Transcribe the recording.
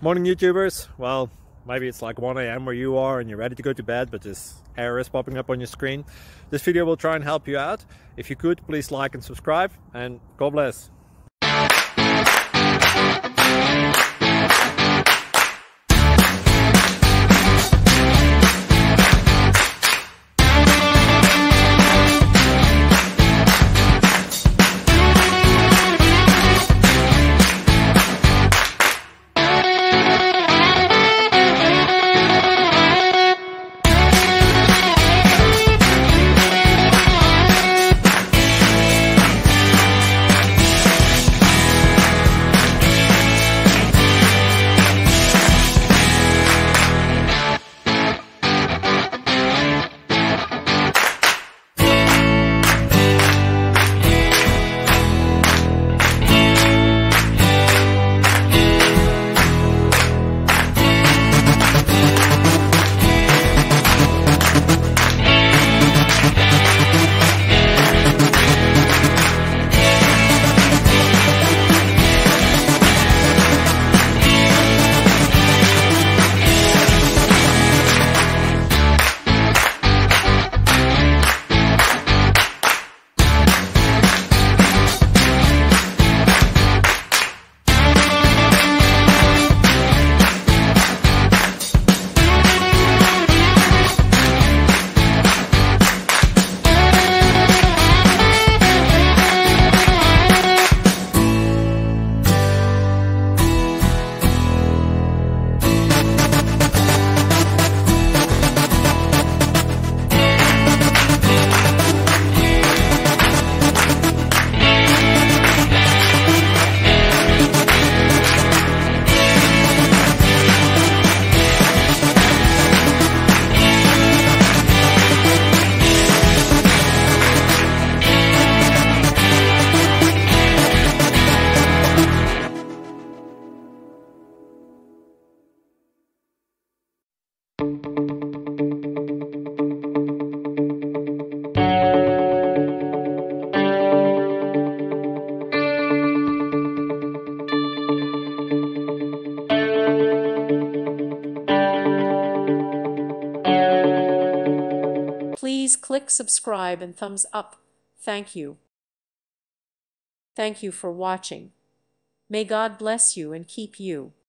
Morning YouTubers. Well, maybe it's like 1 a.m. where you are and you're ready to go to bed, but this error is popping up on your screen. This video will try and help you out. If you could, please like and subscribe, and God bless. Please click subscribe and thumbs up. Thank you. Thank you for watching. May God bless you and keep you.